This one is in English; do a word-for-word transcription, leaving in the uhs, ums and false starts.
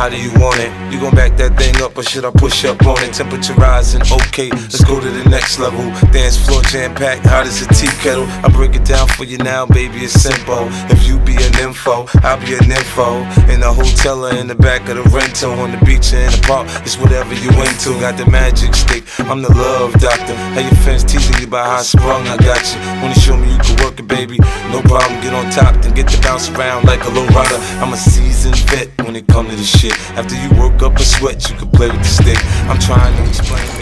How do you want it? You gon' back that thing up or should I push up on it? Temperature rising, okay, let's go to the next level. Dance floor jam-packed, hot as a tea kettle. I break it down for you now, baby, it's simple. If you be an info, I'll be an info. In the hotel or in the back of the rental, on the beach or in the park, it's whatever you into. Got the magic stick, I'm the love doctor. How your fans teasing you about how I sprung, I got you. Wanna show me you can work it, baby? No problem, get on top, then get to bounce around like a low rider. I'm a seasoned vet when it come to this shit. After you work up a sweat, you can play with the stick. I'm trying to explain.